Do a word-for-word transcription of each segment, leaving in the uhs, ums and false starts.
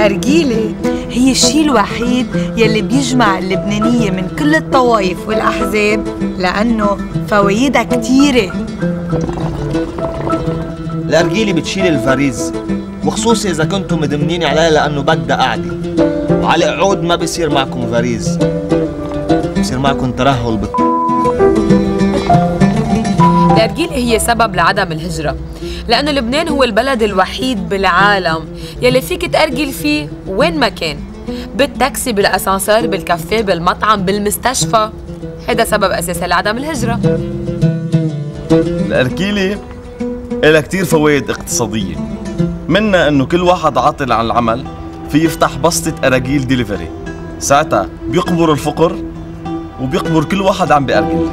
الأرجيلة هي الشيء الوحيد يلي بيجمع اللبنانية من كل الطوائف والأحزاب لأنه فوايدها كتيرة. الأرجيلة بتشيل الفريز، وخصوصي إذا كنتم مدمنين عليها لأنه بدها قعدة، وعلى قعود ما بيصير معكم فريز، بيصير معكم ترهل بت... الأرجيلة هي سبب لعدم الهجرة، لأنه لبنان هو البلد الوحيد بالعالم يلي فيك تأرجل فيه وين ما كان، بالتاكسي، بالأسانسير، بالكافيه، بالمطعم، بالمستشفى. هذا سبب أساسي لعدم الهجرة. الأرجيلة إلها كتير فوائد اقتصادية، منها إنه كل واحد عاطل عن العمل في يفتح بسطة أراجيل ديليفري، ساعتها بيقبر الفقر وبيقبر كل واحد عم بيأرجل.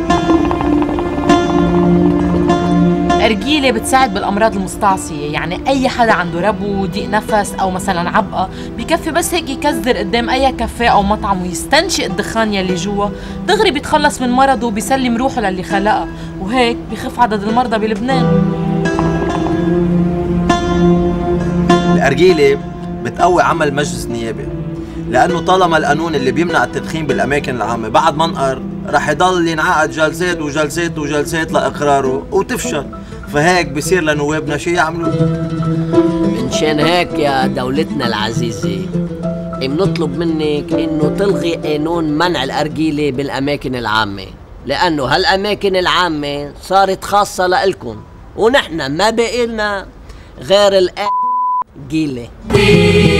الأرجيلة بتساعد بالأمراض المستعصية، يعني أي حدا عنده ربو، ضيق نفس أو مثلا عبقة بكفي بس هيك يكزر قدام أي كافيه أو مطعم ويستنشق الدخان يلي جوا، دغري بيتخلص من مرضه وبيسلم روحه للي خلقها، وهيك بيخف عدد المرضى بلبنان. الأرجيلة بتقوي عمل المجلس النيابي، لأنه طالما القانون اللي بيمنع التدخين بالأماكن العامة بعد ما انقر رح يضل ينعقد جلسات وجلسات وجلسات لإقراره وتفشل، فهيك بصير لنوابنا شي يعملوا. منشان هيك يا دولتنا العزيزة بنطلب منك إنه تلغي قانون منع الأرجيلة بالأماكن العامة، لأنه هالأماكن العامة صارت خاصة لإلكم، ونحن ما بقي لنا غير الأرجيلة.